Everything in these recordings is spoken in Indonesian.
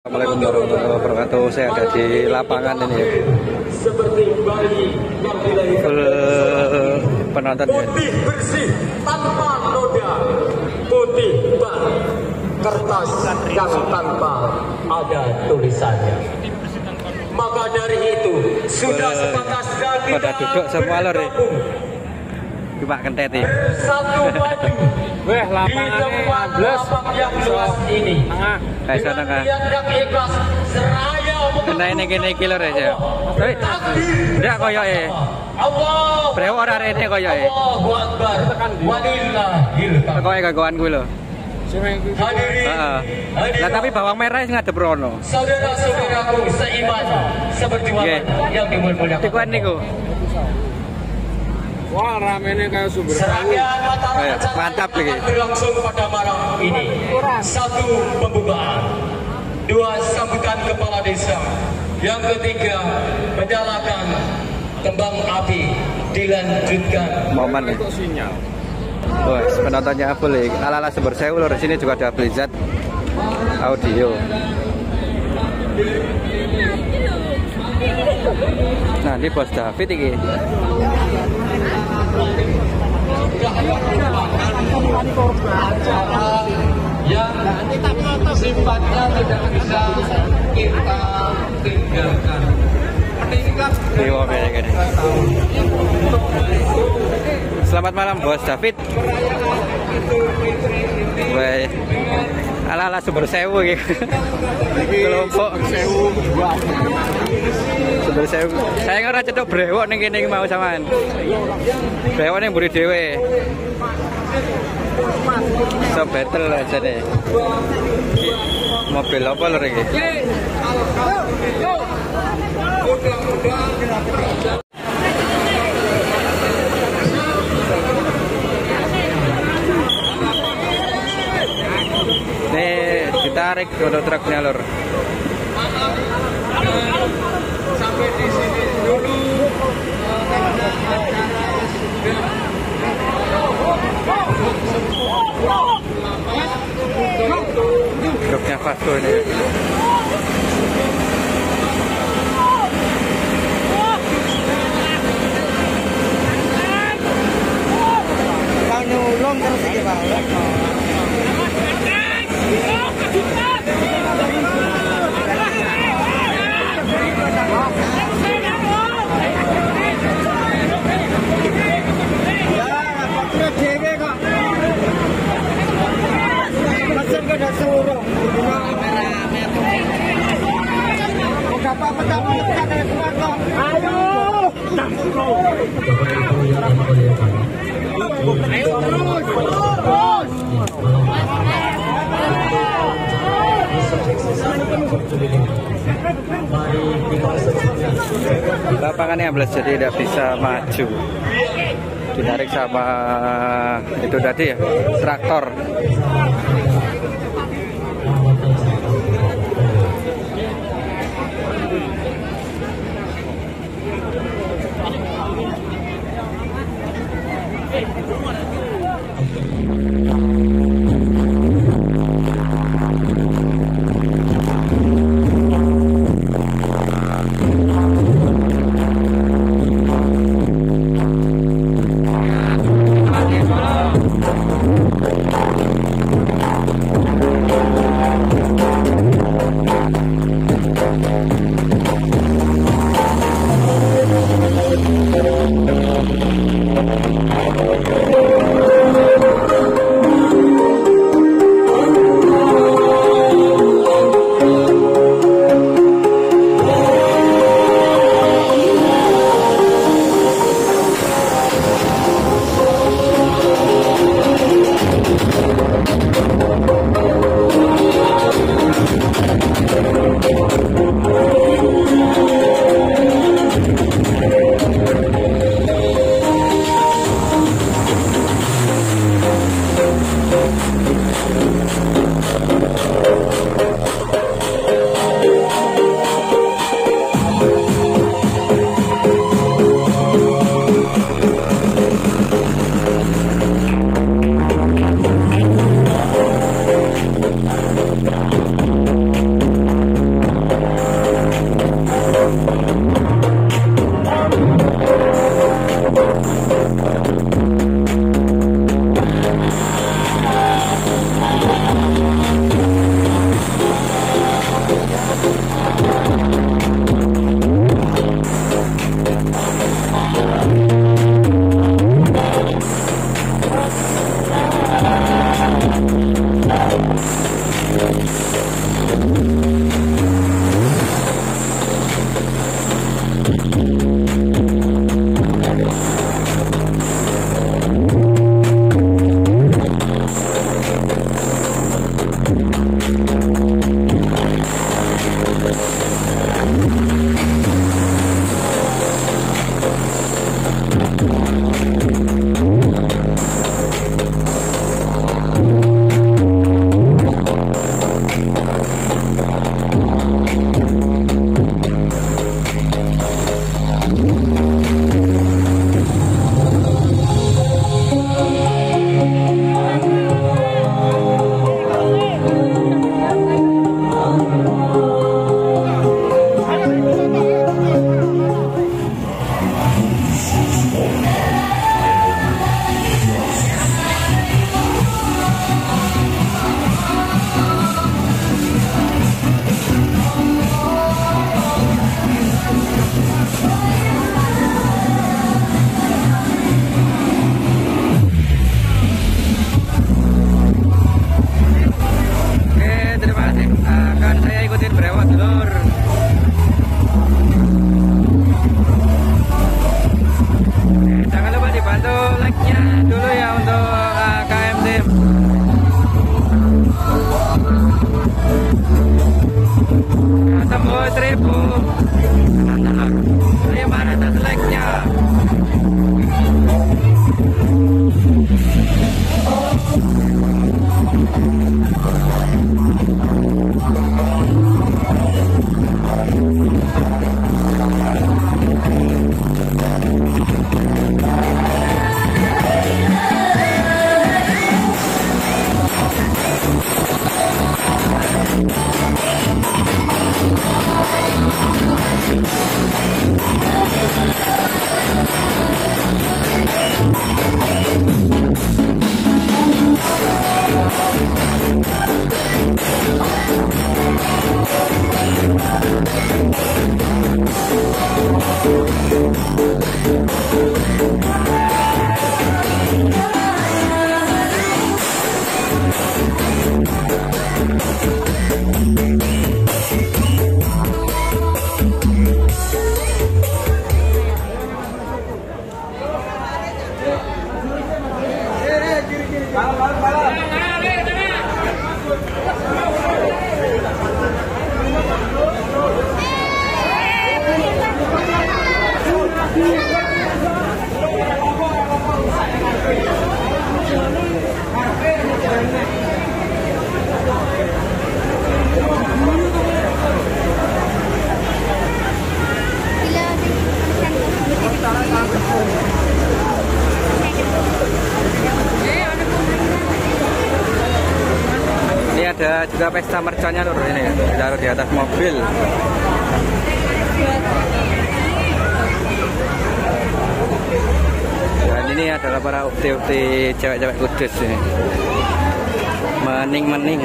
Assalamualaikum warahmatullahi wabarakatuh. Saya ada di lapangan ini ya. Full penonton ya. Putih bersih tanpa noda, putih bak kertas yang tanpa ada tulisannya. Maka dari itu sudah sepantasnya kita pada duduk semua lor ya. Cuma kentet ya. Satu maju. Weh, di tempat lapang yang luas ini. Kayak sana kan. Yang ikhlas seraya Kena ini kene iki lor ya. Tapi ndak koyo e. Allah. Brewo ora rene koyo e. Allahu Akbar. Walillahil hamd. Koyo gagoan kuwi lho. Hadirin. Heeh. Lah tapi bawang merah sing ngadep rono. Saudara-saudaraku seiman, seperjuangan yang dimuliakan. Tikuan niku. Wah, ramenya kayak sumber Serangkaian acara mantap lagi. berlangsung pada malam ini. Satu, pembukaan. Dua, sambutan kepala desa. Yang ketiga, menyalakan kembang api. Dilanjutkan Momen ya. sinyal. Wah, penontonnya full ya. Ala-ala Sumber Sewu lor. Di sini juga ada Blizzard audio. Nah, ini Bos David ini. acara yang sifatnya tidak bisa kita tinggalkan. Selamat malam Bos David. Baik. Ala-ala Sumber Sewu gitu. Kelompok Sumber Sewu. Saya ora cetok brewok ning kene iki mau sampean. Brewok ning mburi dhewe. So battle aja deh. Mobil apa lho iki? Nih ditarik untuk truknya lor. Sampai di sini dulu karena Truknya Vasco ini. Kalau nyulung terus iki, Pak. Lapangannya ambles jadi tidak bisa maju. Ditarik sama itu tadi ya, traktor. Oh, 1000. Mantap. Ini mana tas like-nya? Ini ada juga pesta merconnya lur, ini ya, ditaruh di atas mobil. Dan ini adalah para ukti-ukti cewek-cewek Kudus ini. Mening-mening.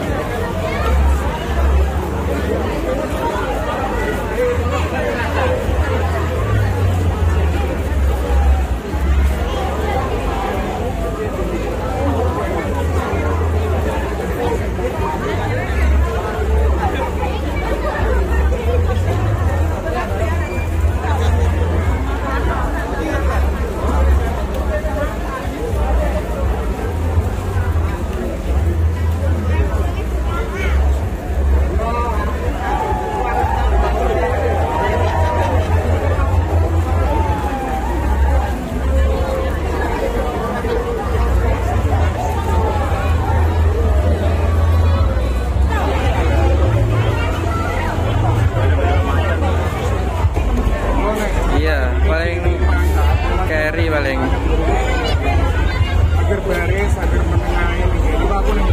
Paling carry paling agar baris, agar menengahi itu aku nih.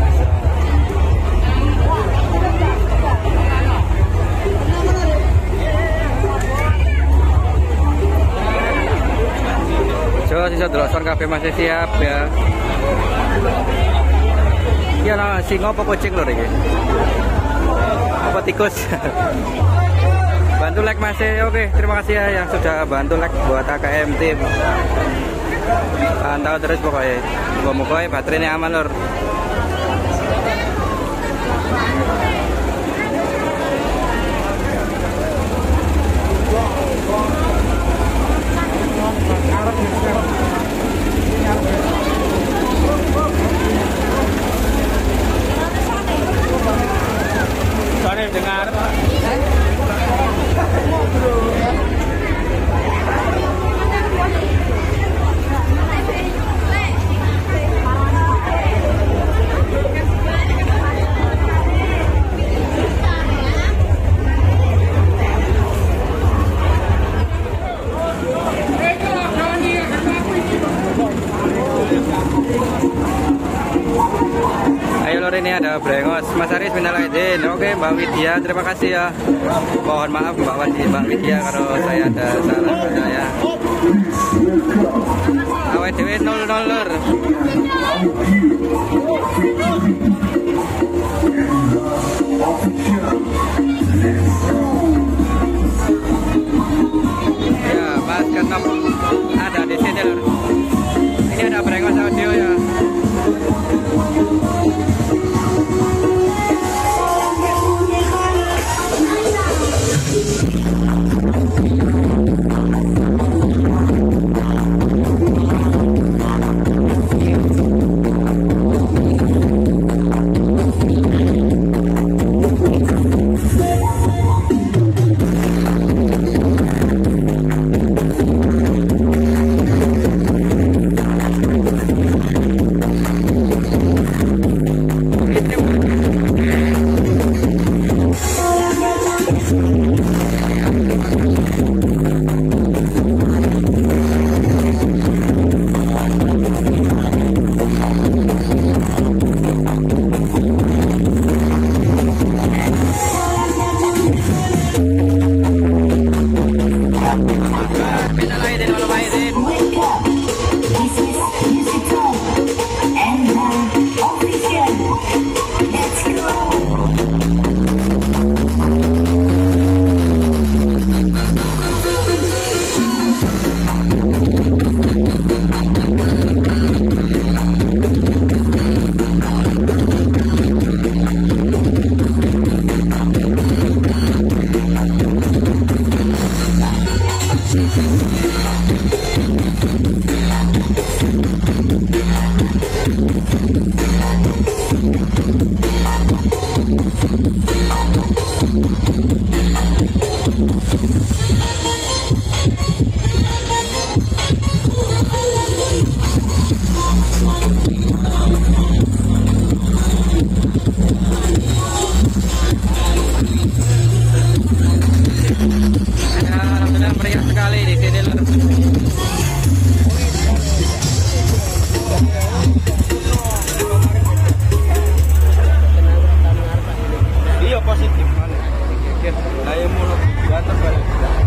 coba sisa delok kabeh masih siap ya. Iya lah, singa apa kucing lho iki? Apa tikus? Bantu like masih, oke, terima kasih ya yang sudah bantu like buat AKM Tim. Pantau terus pokoknya, moga-moga baterainya aman lur. Soalnya dengar. Ayo lor, ini ada brengos Mas Aris minal aidin. Oke Mbak Widya, terima kasih ya. Mohon maaf Mbak Widya kalau saya ada salah kata ya. Awet dewe 00 lor. Ya Mas Kenop ada di sini lor. Ini ada brengos audio ya. Ya, alhamdulillah meriah sekali di sini lur. Iya positif mana? Saya mau batas balik.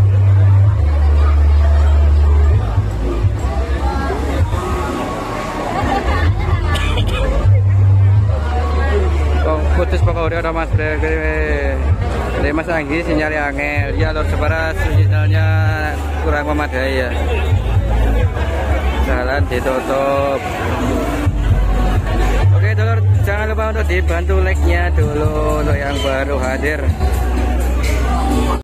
Putus pokoknya udah mas dari Mas Anggi sinyalnya angel ya lor sebaras sinyalnya kurang memadai ya, jalan ditutup. Oke dulur, jangan lupa untuk dibantu like nya dulu untuk yang baru hadir.